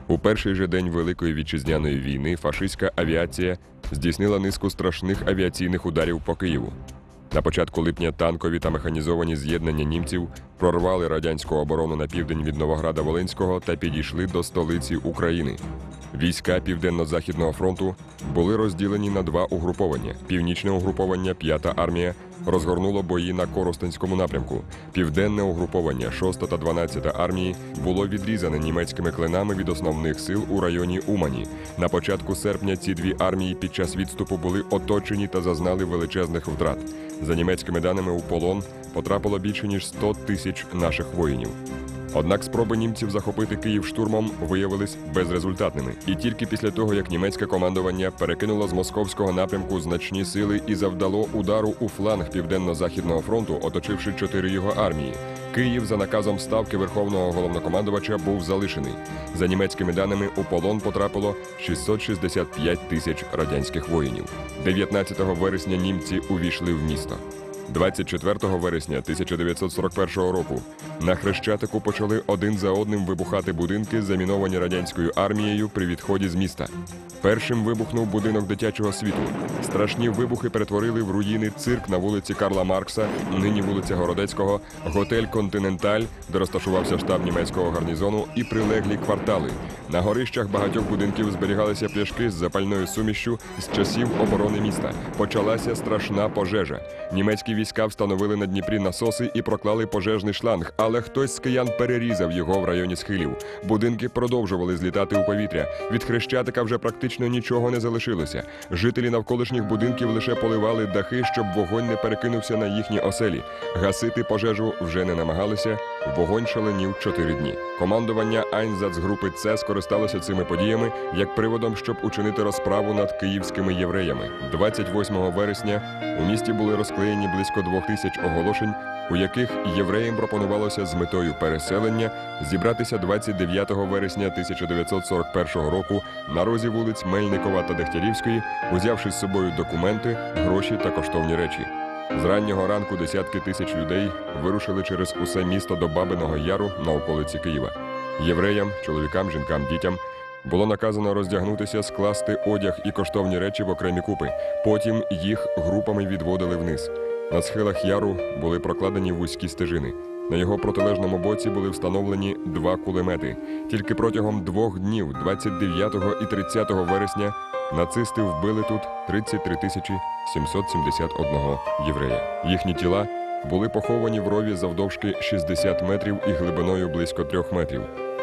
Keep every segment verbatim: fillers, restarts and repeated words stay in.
У перший же день Великої Вітчизняної війни фашистська авіація здійснила низку страшних авіаційних ударів по Києву. На початку липня танкові та механізовані з'єднання німців прорвали радянську оборону на південь від Новограда-Волинського та підійшли до столиці України. Війська Південно-Західного фронту були розділені на два угруповання. Північне угруповання, п'ята армія, розгорнуло бої на Коростенському напрямку. Південне угруповання, шоста та дванадцята армії, було відрізане німецькими клинами від основних сил у районі Умані. На початку серпня ці дві армії під час відступу були оточені та зазнали величезних втрат. За німецькими даними, у полон потрапило більше ніж сто тисяч наших воїнів. Однак спроби німців захопити Київ штурмом виявились безрезультатними. І тільки після того, як німецьке командування перекинуло з московського напрямку значні сили і завдало удару у фланг Південно-Західного фронту, оточивши чотири його армії, Київ за наказом Ставки Верховного Головнокомандувача був залишений. За німецькими даними, у полон потрапило шістсот шістдесят п'ять тисяч радянських воїнів. дев'ятнадцятого вересня німці увійшли в місто. двадцять четвертого вересня тисяча дев'ятсот сорок першого року на Хрещатику почали один за одним вибухати будинки, заміновані радянською армією при відході з міста. Першим вибухнув будинок дитячого світу. Страшні вибухи перетворили в руїни цирк на вулиці Карла Маркса, нині вулиця Городецького, готель «Континенталь», де розташувався штаб німецького гарнізону, і прилеглі квартали. На горищах багатьох будинків зберігалися пляшки з запальною сумішчю з часів оборони міста. Почалася страшна пожежа. Німецькі війська встановили на Дніпрі насоси і проклали пожежний шланг, але хтось з киян перерізав його в районі схилів. Будинки продовжували злітати у повітря. Від Хрещатика вже практично нічого не залишилося. Жителі навколишніх будинків лише поливали дахи, щоб вогонь не перекинувся на їхні оселі. Гасити пожежу вже не намагалися. Вогонь шаленів чотири дні. Командування Айнзацгрупи Це скористалося цими подіями як приводом, щоб учинити розправу над київськими євреями. двадцять восьмого вересня у місті були розклеєні близько двох тисяч оголошень, у яких євреям пропонувалося з метою переселення зібратися двадцять дев'ятого вересня тисяча дев'ятсот сорок першого року на розі вулиць Мельникова та Дегтярівської, узявши з собою документи, гроші та коштовні речі. З раннього ранку десятки тисяч людей вирушили через усе місто до Бабиного Яру на околиці Києва. Євреям, чоловікам, жінкам, дітям було наказано роздягнутися, скласти одяг і коштовні речі в окремі купи. Потім їх групами відводили вниз. На схилах яру були прокладені вузькі стежини. На його протилежному боці були встановлені два кулемети. Тільки протягом двох днів, двадцять дев'ятого і тридцятого вересня, нацисти вбили тут тридцять три тисячі сімсот сімдесят один єврея. Їхні тіла були поховані в рові завдовжки шістдесят метрів і глибиною близько трьох метрів.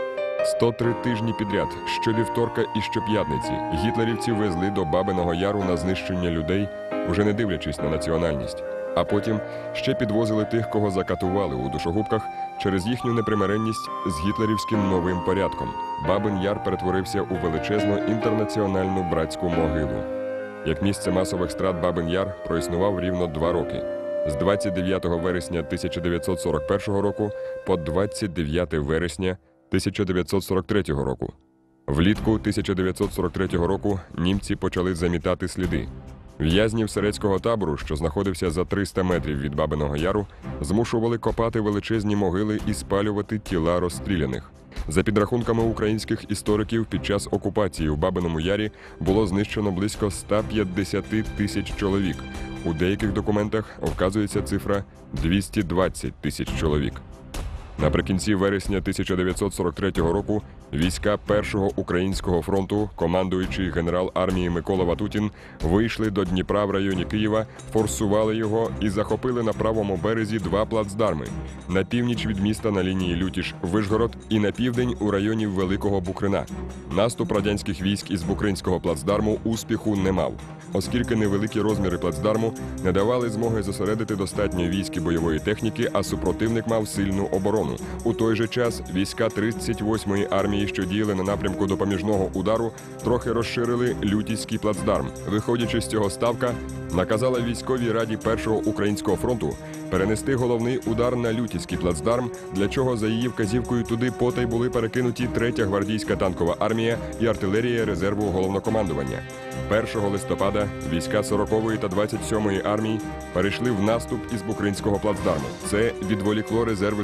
сто три тижні підряд, щовівторка і щоп'ятниці, гітлерівці везли до Бабиного Яру на знищення людей, уже не дивлячись на національність. А потім ще підвозили тих, кого закатували у душогубках через їхню непримиренність з гітлерівським новим порядком. Бабин Яр перетворився у величезну інтернаціональну братську могилу. Як місце масових страт Бабин Яр проіснував рівно два роки. З двадцять дев'ятого вересня тисяча дев'ятсот сорок першого року по двадцять дев'яте вересня тисяча дев'ятсот сорок третього року. Влітку тисяча дев'ятсот сорок третього року німці почали замітати сліди. В'язнів Сирецького табору, що знаходився за триста метрів від Бабиного Яру, змушували копати величезні могили і спалювати тіла розстріляних. За підрахунками українських істориків, під час окупації у Бабиному Ярі було знищено близько ста п'ятдесят тисяч чоловік. У деяких документах вказується цифра двісті двадцять тисяч чоловік. Наприкінці вересня тисяча дев'ятсот сорок третього року війська Першого українського фронту, командуючий генерал армії Микола Ватутін, вийшли до Дніпра в районі Києва, форсували його і захопили на правому березі два плацдарми. На північ від міста на лінії Лютіж-Вишгород і на південь у районі Великого Букрина. Наступ радянських військ із Букринського плацдарму успіху не мав, оскільки невеликі розміри плацдарму не давали змоги зосередити достатньо військ і бойової техніки, а супротивник мав сильну оборону. У той же час війська тридцять восьмої армії, що діяли на напрямку допоміжного удару, трохи розширили Лютіський плацдарм. Виходячи з цього, Ставка наказала військовій раді Першого українського фронту перенести головний удар на Лютіський плацдарм, для чого за її вказівкою туди потай були перекинуті третя гвардійська танкова армія і артилерія резерву головнокомандування. першого листопада війська сорокової та двадцять сьомої армії перейшли в наступ із Букринського плацдарму. Це відволікло резерви супротивника.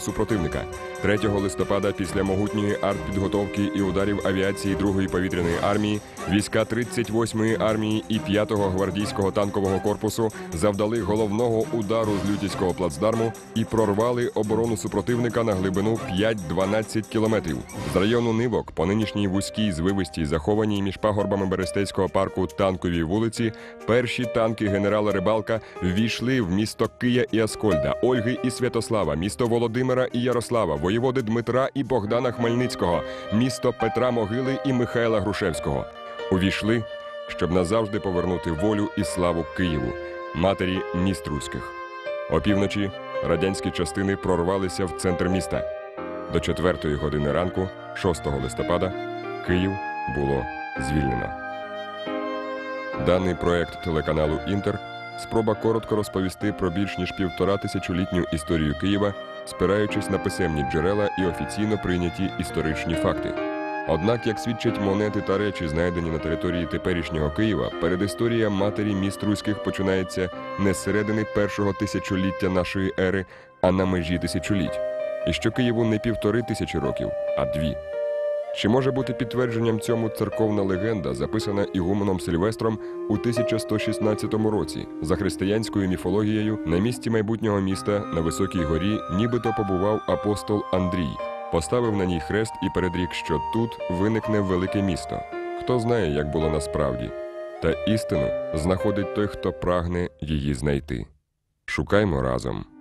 супротивника. третього листопада після могутньої артпідготовки і ударів авіації Другої повітряної армії війська тридцять восьмої армії і п'ятого гвардійського танкового корпусу завдали головного удару з Лютівського плацдарму і прорвали оборону супротивника на глибину п'ять-дванадцять кілометрів. З району Нивок по нинішній вузькій звивистій захованій між пагорбами Берестейського парку танковій вулиці перші танки генерала Рибалка ввійшли в місто Кия і Аскольда, Ольги і Святослава, місто Володимира і Ярослава, воєводи Дмитра і Богдана Хмельницького, місто Петра Могили і Михайла Грушевського. Увійшли, щоб назавжди повернути волю і славу Києву, матері міст руських. Опівночі радянські частини прорвалися в центр міста. До четвертої години ранку, шостого листопада, Київ було звільнено. Даний проект телеканалу «Інтер» – спроба коротко розповісти про більш ніж півтора тисячолітню історію Києва, спираючись на писемні джерела і офіційно прийняті історичні факти. Однак, як свідчать монети та речі, знайдені на території теперішнього Києва, передісторія матері міст руських починається не з середини першого тисячоліття нашої ери, а на межі тисячоліть. І що Києву не півтори тисячі років, а дві. Чи може бути підтвердженням цьому церковна легенда, записана ігуменом Сильвестром у тисяча сто шістнадцятому році? За християнською міфологією, на місці майбутнього міста на Високій горі нібито побував апостол Андрій, поставив на ній хрест і передрік, що тут виникне велике місто. Хто знає, як було насправді. Та істину знаходить той, хто прагне її знайти. Шукаймо разом.